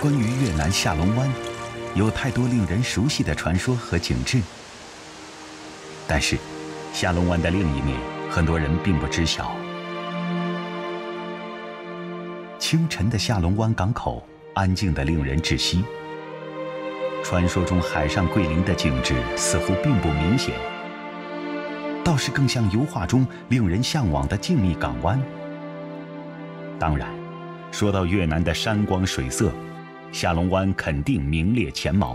关于越南下龙湾，有太多令人熟悉的传说和景致。但是，下龙湾的另一面，很多人并不知晓。清晨的下龙湾港口，安静得令人窒息。传说中海上桂林的景致似乎并不明显，倒是更像油画中令人向往的静谧港湾。当然，说到越南的山光水色，下龙湾肯定名列前茅。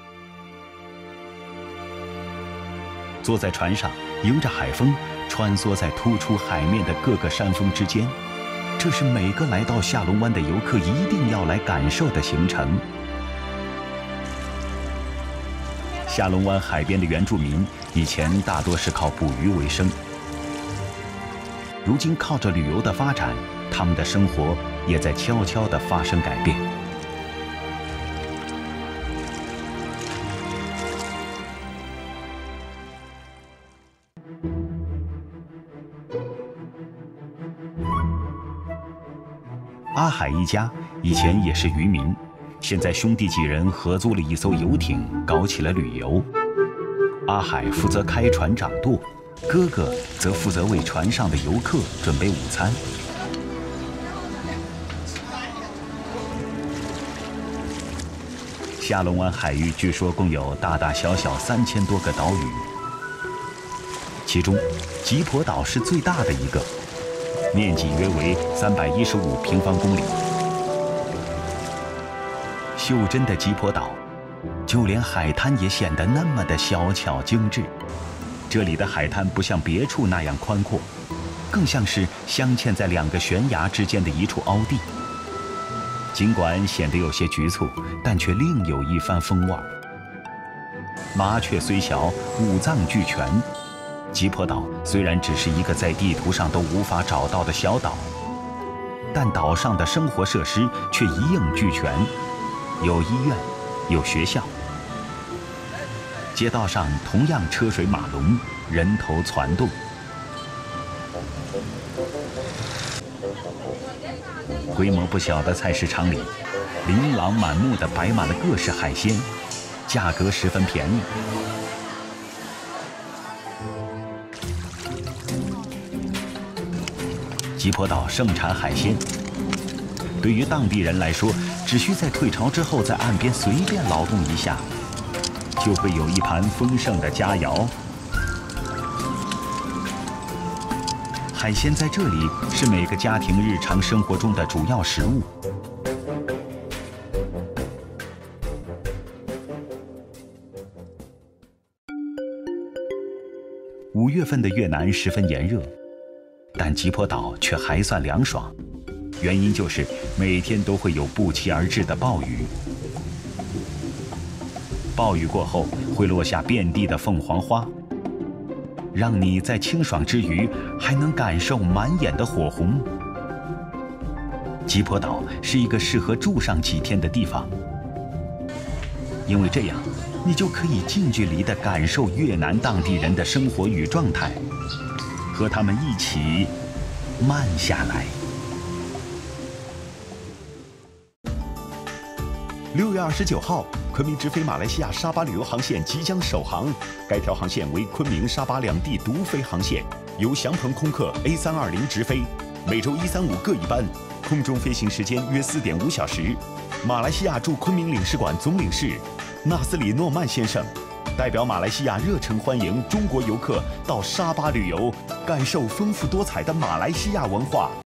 坐在船上，迎着海风，穿梭在突出海面的各个山峰之间，这是每个来到下龙湾的游客一定要来感受的行程。下龙湾海边的原住民以前大多是靠捕鱼为生，如今靠着旅游的发展，他们的生活也在悄悄地发生改变。阿海一家以前也是渔民，现在兄弟几人合租了一艘游艇，搞起了旅游。阿海负责开船掌舵，哥哥则负责为船上的游客准备午餐。下龙湾海域据说共有大大小小3000多个岛屿，其中吉婆岛是最大的一个，面积约为315平方公里。袖珍的吉婆岛，就连海滩也显得那么的小巧精致。这里的海滩不像别处那样宽阔，更像是镶嵌在2个悬崖之间的一处凹地。尽管显得有些局促，但却另有一番风味。麻雀虽小，五脏俱全。吉婆岛虽然只是一个在地图上都无法找到的小岛，但岛上的生活设施却一应俱全，有医院，有学校。街道上同样车水马龙，人头攒动。规模不小的菜市场里，琳琅满目的摆满了各式海鲜，价格十分便宜。吉婆岛盛产海鲜，对于当地人来说，只需在退潮之后在岸边随便劳动一下，就会有一盘丰盛的佳肴。海鲜在这里是每个家庭日常生活中的主要食物。5月份的越南十分炎热，但吉婆岛却还算凉爽，原因就是每天都会有不期而至的暴雨。暴雨过后会落下遍地的凤凰花，让你在清爽之余还能感受满眼的火红。吉婆岛是一个适合住上几天的地方，因为这样你就可以近距离地感受越南当地人的生活与状态，和他们一起慢下来。6月29号，昆明直飞马来西亚沙巴旅游航线即将首航，该条航线为昆明、沙巴两地独飞航线，由祥鹏空客 A320直飞，每周1、3、5各一班，空中飞行时间约4.5小时。马来西亚驻昆明领事馆总领事纳斯里诺曼先生代表马来西亚热诚欢迎中国游客到沙巴旅游，感受丰富多彩的马来西亚文化。